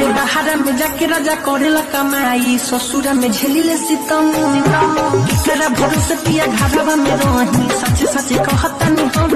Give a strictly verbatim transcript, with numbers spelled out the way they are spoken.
बानी बाहर में जाके राजा करेला कमाई, ससुरा में झेलिले सितम। तेरा भरोसे पिया घरवा में रही, सच सच कहता नहीं हम